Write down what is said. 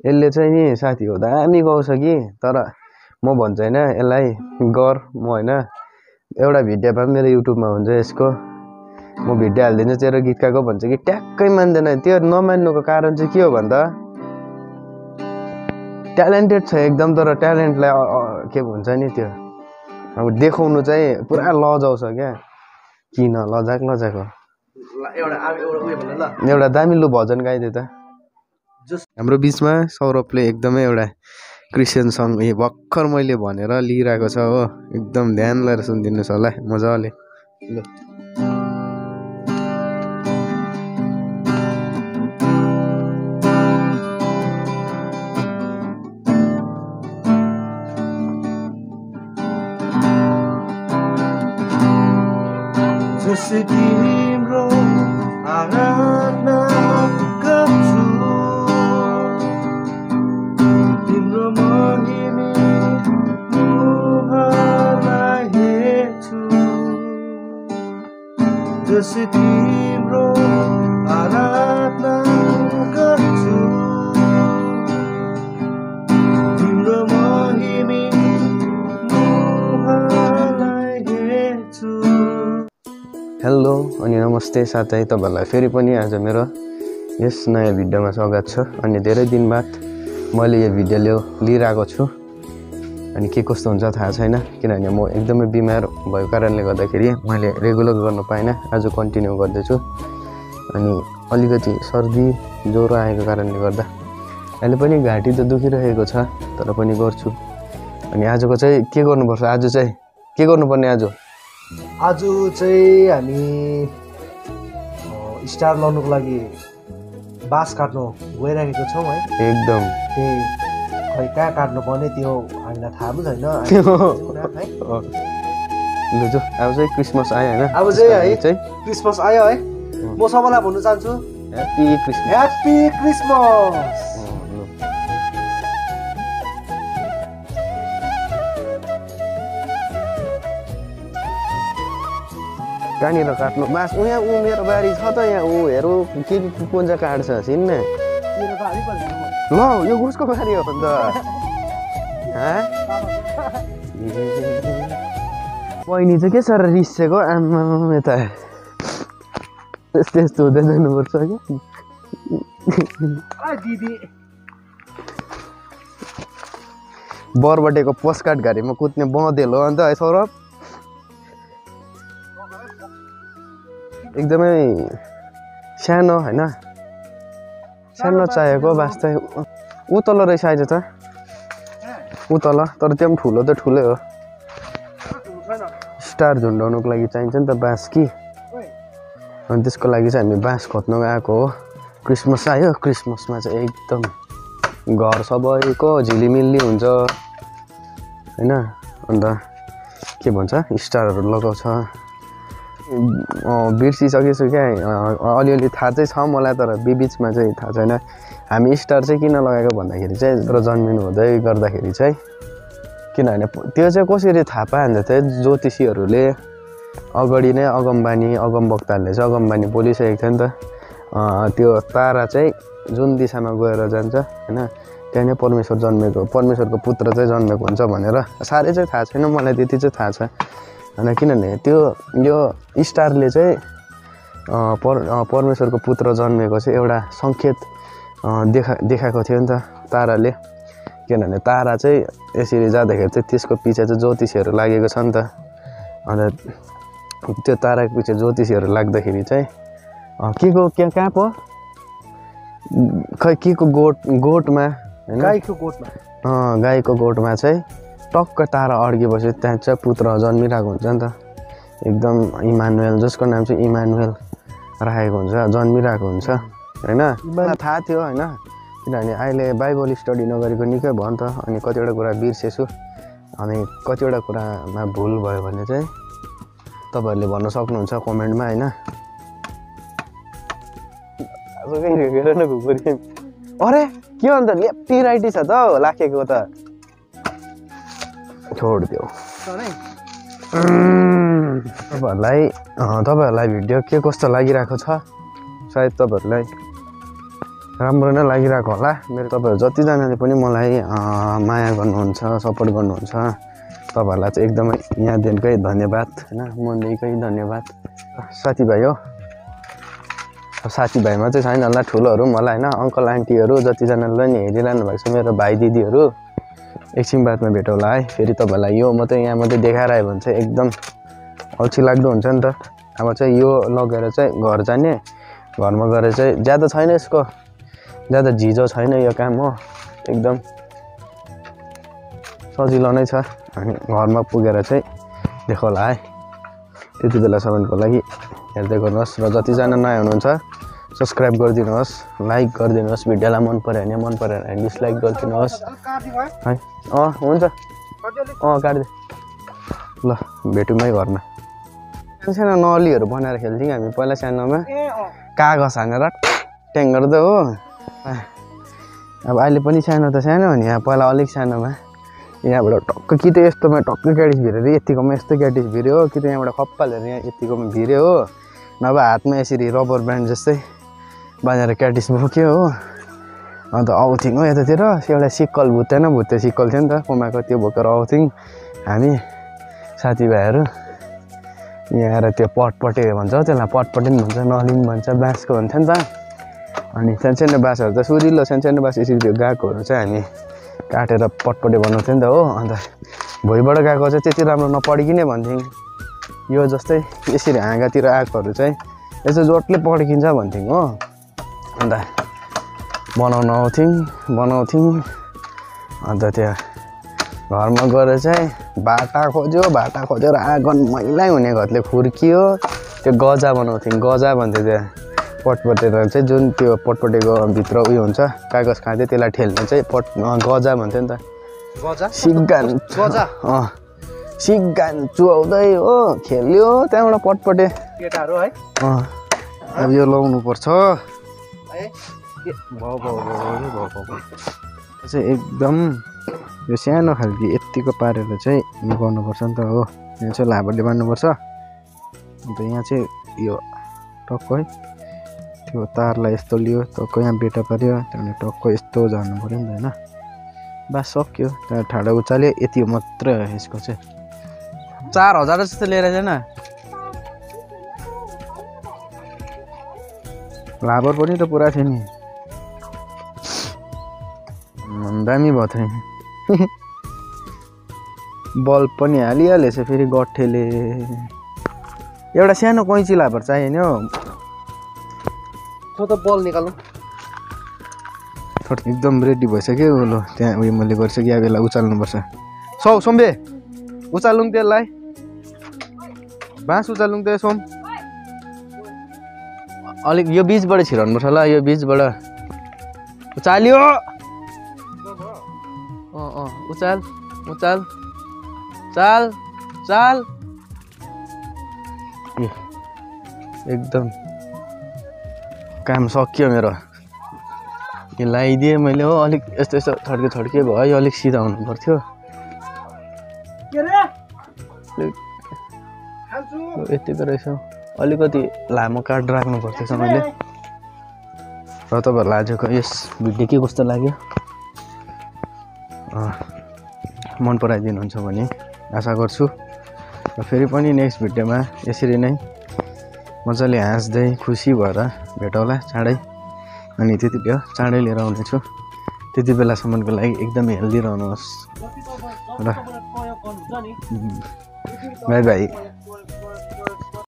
यसले चाहिँ नि साथी हो दामी गाउँछ कि तर म भन्छु होइन यसलाई गर म होइन एउटा भिडियो भए पनि मेरो युट्युबमा हुन्छ यसको म भिडियो हालिदिन्छु तेरो गीत गाएको भन्छ कि ट्याक्कै मान्दैन त्यो नमान्नुको कारण चाहिँ के हो भन्दा ट्यालेन्टेड छ एकदम तर ट्यालेन्टलाई के भन्छ नि त्यो अब देखाउनु चाहिँ पुरा लजाउँछ क्या किन लजाक हो एउटा दामिलो भजन गाइदियो त हाम्रो बिचमा सौरभले एकदमै एउटा क्रिस्चियन सङ भर्खर मैले भनेर लिइरहेको छ हो एकदम ध्यान लगाएर सुनिदिनुहोस् होला मजाले ल तिम्रो आराधना गर्छु तिम्रो महिमा मुहारलाई हेर्छु जसै तिम्रो आराधना गर्छु तिम्रो महिमा मुहारलाई हेर्छु। हेलो अनि नमस्ते साथै तपाईहरुलाई फेरि पनि आज मेरो यस नयाँ भिडियोमा स्वागत छ। अनि धेरै दिन बाद मैले यो भिडियो लिइरहेको छु अनि के कस्तो हुन्छ थाहा छैन किनभने म एकदमै बिमार भएको कारणले गर्दाखेरि मैले रेगुलर गर्न पाइनँ। आज कन्टिन्यू गर्दैछु अनि अलिकति सर्दी ज्वरो आएको कारणले गर्दा अहिले पनि घाँटी त दुखिरहेको छ तर पनि गर्छु। अनि आजको चाहिँ के गर्नुपर्छ आज चाहिँ के गर्नुपर्ने आज चाहिँ हामी स्टार लाउनुको लागि बाँस काट्नु गइरहेको छौँ है। एकदम त्यही खै कहाँ काट्नु पर्ने त्यो हामीलाई थाहा पनि छैन। लु जो अब चाहिँ क्रिसमस आयो हैन अब चाहिँ क्रिसमस आयो है। म सबैलाई भन्न चाहन्छु ह्याप्पी क्रिसमस ह्याप्पी क्रिसमस। कहाँनिर काट्नु बाँस यहाँ मेरो बारी छ त यहाँ हेरौँ के कुन चाहिँ काट्छ छिन्न ल यो उसको बारी हो अन्त बहिनी चाहिँ के साह्रो रिसेको आमा यता यस्तो हुँदै जानुपर्छ कि बरबटेको पोस्टकार्ड घारीमा कुद्ने बँदेल हो अन्त है सौरभ एकदमै सानो होइन सानो चाहिएको बाँस चाहिँ ऊ तल रहेछ अहिले त ऊ तल तर त्यो पनि ठुलो त ठुलै हो स्टार झुन्डाउनुको लागि चाहिन्छ नि त बाँस कि अनि त्यसको लागि चाहिँ हामी बाँस खोज्न गएको हो। क्रिसमस आयो क्रिसमसमा चाहिँ एकदम घर सबैको झिलिमिली हुन्छ होइन अन्त के भन्छ स्टारहरू लगाउँछ बिर्सिसकेछु क्या अलिअलि थाहा चाहिँ छ मलाई तर बिचमा चाहिँ थाहा छैन। हामी स्टार चाहिँ किन लगाएको भन्दाखेरि चाहिँ र जन्मिनु हुँदै गर्दाखेरि चाहिँ किनभने त्यो चाहिँ कसरी थाहा पाइन्छ चाहिँ ज्योतिषीहरूले अगाडि नै अगमवक्ताहरूले चाहिँ अगमबानी बोलिसकेको थियो नि त त्यो तारा चाहिँ जुन दिशामा गएर जान्छ होइन त्यहाँ नै परमेश्वर जन्मेको परमेश्वरको पुत्र चाहिँ जन्मेको हुन्छ भनेर साह्रै चाहिँ थाहा छैन मलाई त्यति चाहिँ थाहा छ होइन किनभने त्यो यो स्टारले चाहिँ परमेश्वरको पुत्र जन्मेको चाहिँ एउटा सङ्केत देखाएको थियो नि त ताराले किनभने तारा चाहिँ यसरी जाँदाखेरि चाहिँ त्यसको पछि चाहिँ ज्योतिषीहरू लागेको छ नि त अन्त त्यो ताराको पछि ज्योतिषीहरू लाग्दाखेरि चाहिँ कहाँ पो खै के को गोठमा होइन गाईको गोठमा चाहिँ टक्क तारा अड्किएपछि त्यहाँ चाहिँ पुत्र जन्मिरहेको हुन्छ नि त एकदम इमानुएल जसको नाम चाहिँ इमानुएल राखेको हुन्छ जन्मिरहेको हुन्छ होइन मलाई थाहा थियो होइन किनभने अहिले बाइबल स्टडी नगरेको निकै भयो नि त अनि कतिवटा कुरा बिर्सेछु अनि कतिवटा कुरामा भुल भयो भने चाहिँ तपाईँहरूले भन्न सक्नुहुन्छ कमेन्टमा होइन। अरे के अन्त लेफ्टी राइटी छ त लाखेको त छोडिदियो। तपाईँहरूलाई भिडियो के कस्तो लागिरहेको छ सायद तपाईँहरूलाई राम्रो नै लागिरहेको होला मेरो तपाईँहरू जतिजनाले पनि मलाई माया गर्नुहुन्छ सपोर्ट गर्नुहुन्छ तपाईँहरूलाई चाहिँ एकदमै यहाँदेखिकै धन्यवाद होइन मनदेखिकै धन्यवाद साथीभाइ हो साथीभाइमा चाहिँ छैन होला ठुलोहरू मलाई होइन अङ्कल आन्टीहरू जतिजनाले नि हेरिरहनु भएको छ मेरो भाइ दिदीहरू एकछिन बादमा भेटौँला है फेरि तपाईँहरूलाई यो मात्रै यहाँ मात्रै देखाएर आयो भने चाहिँ एकदम अल्छी लाग्दो हुन्छ नि त अब चाहिँ यो लगेर चाहिँ घर जाने घरमा गएर चाहिँ ज्यादा छैन यसको ज्यादा झिझो छैन यो काम हो एकदम सजिलो नै छ अनि घरमा पुगेर चाहिँ देखौँला है त्यति बेलासम्मको लागि हेर्दै गर्नुहोस् र जतिजना नयाँ हुनुहुन्छ सब्सक्राइब गरिदिनुहोस् लाइक गरिदिनुहोस् भिडियोलाई मन पऱ्यो भने डिसलाइक गरिदिनुहोस् है हुन्छ काटिदिए ल भेटौँ है घरमा सानो नलीहरू बनाएर खेल्थ्यौँ हामी पहिला सानोमा कागज हानेर ट्याङ गर्दै हो अब अहिले पनि सानो त सानो हो नि यहाँ पहिला अलिक सानोमा यहाँबाट टक्क कि त यस्तोमा टक्क क्याटिस भिरेर यतिकोमा यस्तो क्याटिस भिर्यो कि त यहाँबाट खप्पालेर यहाँ यतिकोमा भिर्यो हो नभए हातमा यसरी रबर ब्यान्ड जस्तै बाँधेर क्याटिस बोक्यो हो अन्त आउँथ्यौँ हो यतातिर एउटा सिक्कल भुत्ते सिक्कल थियो नि त कुमाको त्यो बोकेर आउँथ्यौँ हामी साथीभाइहरू यहाँ आएर त्यो पटपटे भन्छ त्यसलाई पटपटे पनि भन्छ नलिम भन्छ बाँसको भन्छ नि त अनि सानसानो बाँसहरू त सुरिलो सानसानो बाँस यसरी त्यो गएकोहरू चाहिँ हामी काटेर पटपटे बनाउँथ्यौँ नि त हो अन्त भुइँबाट गएको चाहिँ त्यति राम्रो नपड्किने भन्थ्यौँ यो जस्तै यसरी हाँगातिर आएकोहरू चाहिँ यसो जोडले पड्किन्छ भन्थ्यौँ हो अन्त बनाउँथ्यौँ अन्त त्यो घरमा गएर चाहिँ भाटा खोज्यो र आँगन मैला हुने घरले खुर्कियो त्यो गजा बनाउँथ्यौँ गजा भन्थ्यो त्यो पटपटेर चाहिँ जुन त्यो पटपटेको भित्र उयो हुन्छ कागज खाँदै त्यसलाई ठेल्ने चाहिँ गजा भन्थ्यो नि त गजा सिगान चुहाउँदै हो खेल्यो त्यहाँबाट पटपटे केटाहरू है अब यो लाउनु पर्छ चाहिँ एकदम यो सानो खालको यत्तिको पारेर चाहिँ यो गर्नुपर्छ नि त हो यहाँ चाहिँ लाबरले बान्नुपर्छ अन्त यहाँ चाहिँ यो टक्क है त्यो तारलाई यस्तो लियो टक्क यहाँ बेटा पाऱ्यो त्यहाँदेखि टक्क यस्तो झार्नु पऱ्यो नि त होइन बस सक्यो त्यहाँ ठाडो उचाल्यो यति मात्रै हो यसको चाहिँ 4000 जस्तो लिएर जान लाबर पनि त पुरा थियो नि दामी भयो थियो बल्ब पनि हालिहालेछ फेरि गट्ठेले एउटा सानो कैँची लाबर चाहियो नि हो त बल निकाल्नु एकदम रेडी भइसक्यो ल त्यहाँ उयो मैले गरिसकेँ अब यसलाई उचाल्नुपर्छ सोम्बे उचालौँ त्यसलाई बाँस उचालौँ त्यो सोम अलिक यो बिचबाट छिराउनुपर्छ ल यो बिचबाट उचाल्यो उचाल चाल एकदम काम सकियो मेरो यो लगाइदिएँ मैले हो अलिक यस्तो थड्के भयो अलिक सिधा हुनु पर्थ्यो यतिको रहेछ अलिकति लामो काट राख्नु पर्थ्यो मैले र तपाईँहरूलाई आजको यस भिडियो के कस्तो लाग्यो मन पराइदिनुहुन्छ भने आशा गर्छु र फेरि पनि नेक्स्ट भिडियोमा यसरी नै मजाले हाँस्दै खुसी भएर भेटौँला चाँडै अनि त्यति बेला चाँडै लिएर आउनेछु त्यति बेलासम्मको लागि एकदमै हेल्दी रहनुहोस् र बाई बाई